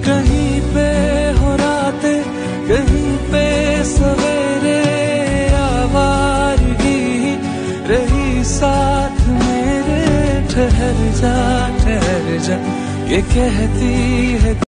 कहीं पे हो रातें, कहीं पे सवेरे, आवारगी रही साथ मेरे। ठहर जा ये कहती है